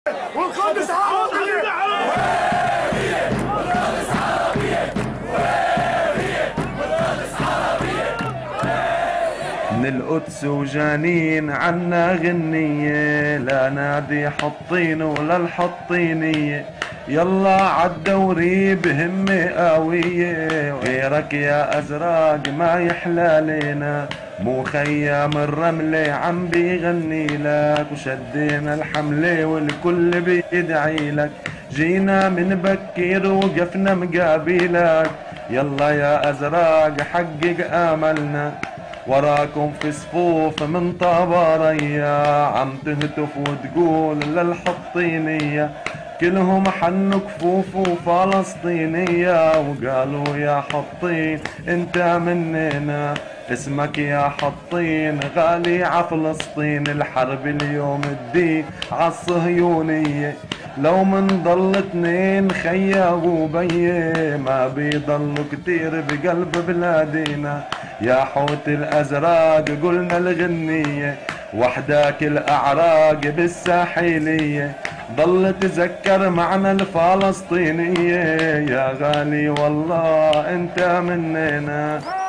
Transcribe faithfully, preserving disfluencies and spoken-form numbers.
والقدس عربية والقدس عربية والقدس عربية. من القدس وجانين عنا غنية، لا نادي حطين ولا الحطينية، يلا عالدوري بهمة قوية، غيرك يا أزراق ما يحلى لينا، مو خيام الرملة عم بيغني لك، وشدينا الحملة والكل بيدعي لك، جينا من بكير وقفنا مقابلك، يلا يا أزراق حقق آملنا، وراكم في صفوف من طبرية، عم تهتف وتقول للحطينية، كلهم حنوا كفوف فلسطينية، وقالوا يا حطين انت مننا، اسمك يا حطين غالي عفلسطين، الحرب اليوم الدين عالصهيونية، لو من ضل اتنين خيا وبيه، ما بيضلوا كتير بقلب بلادنا، يا حوت الازراق قلنا الغنية، وحداك الاعراق بالساحلية، ضل تذكر معنا الفلسطينية، يا غالي والله انت مننا.